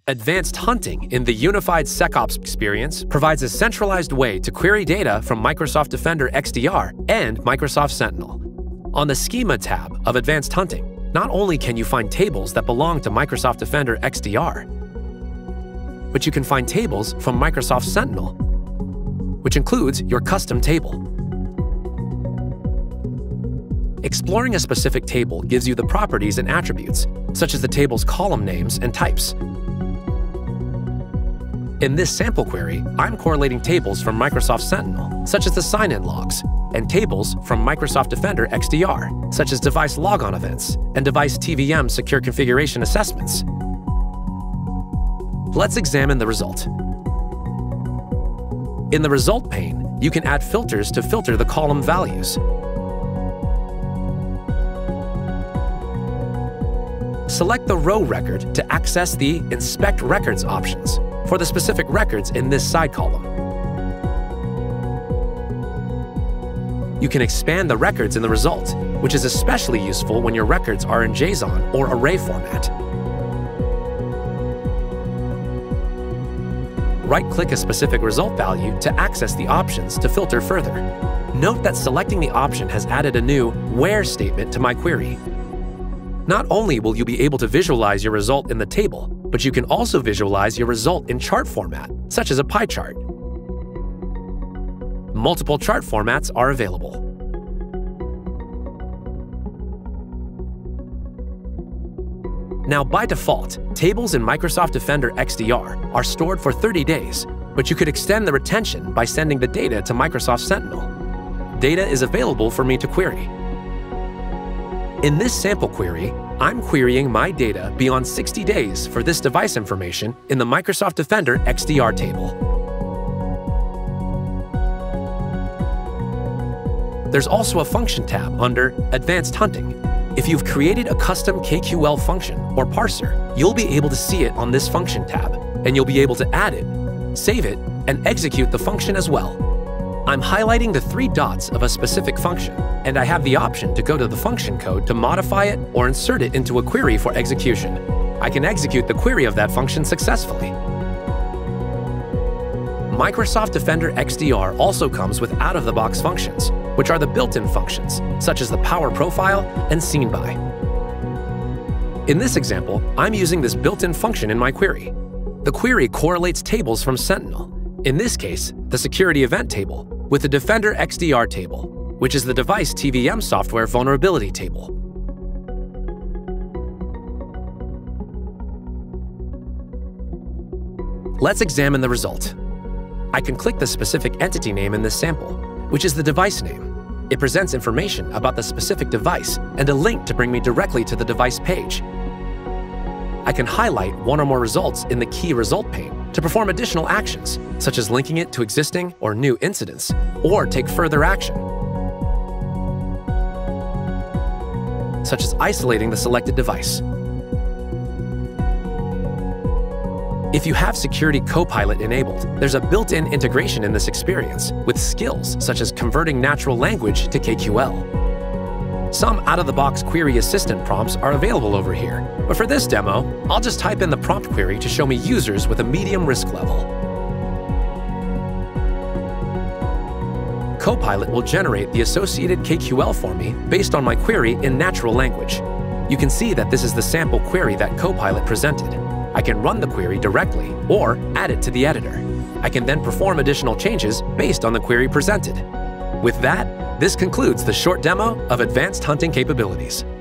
Advanced hunting in the unified SecOps experience provides a centralized way to query data from Microsoft Defender XDR and Microsoft Sentinel. On the Schema tab of Advanced Hunting, not only can you find tables that belong to Microsoft Defender XDR, but you can find tables from Microsoft Sentinel, which includes your custom table. Exploring a specific table gives you the properties and attributes, such as the table's column names and types. In this sample query, I'm correlating tables from Microsoft Sentinel, such as the sign-in logs, and tables from Microsoft Defender XDR, such as device logon events and device TVM secure configuration assessments. Let's examine the result. In the result pane, you can add filters to filter the column values. Select the row record to access the Inspect Records options for the specific records in this side column. You can expand the records in the result, which is especially useful when your records are in JSON or array format. Right-click a specific result value to access the options to filter further. Note that selecting the option has added a new where statement to my query. Not only will you be able to visualize your result in the table, but you can also visualize your result in chart format, such as a pie chart. Multiple chart formats are available. Now, by default, tables in Microsoft Defender XDR are stored for 30 days, but you could extend the retention by sending the data to Microsoft Sentinel. Data is available for me to query. In this sample query, I'm querying my data beyond 60 days for this device information in the Microsoft Defender XDR table. There's also a function tab under Advanced Hunting. If you've created a custom KQL function or parser, you'll be able to see it on this function tab, and you'll be able to add it, save it, and execute the function as well. I'm highlighting the 3 dots of a specific function, and I have the option to go to the function code to modify it or insert it into a query for execution. I can execute the query of that function successfully. Microsoft Defender XDR also comes with out-of-the-box functions, which are the built-in functions, such as the Power Profile and Seen By. In this example, I'm using this built-in function in my query. The query correlates tables from Sentinel, in this case, the security event table, with the Defender XDR table, which is the device TVM software vulnerability table. Let's examine the result. I can click the specific entity name in this sample, which is the device name. It presents information about the specific device and a link to bring me directly to the device page. I can highlight one or more results in the key result pane to perform additional actions, such as linking it to existing or new incidents, or take further action, such as isolating the selected device. If you have Security Copilot enabled, there's a built-in integration in this experience with skills such as converting natural language to KQL. Some out-of-the-box query assistant prompts are available over here, but for this demo, I'll just type in the prompt query to show me users with a medium risk level. Copilot will generate the associated KQL for me based on my query in natural language. You can see that this is the sample query that Copilot presented. I can run the query directly or add it to the editor. I can then perform additional changes based on the query presented. With that, this concludes the short demo of Advanced Hunting capabilities.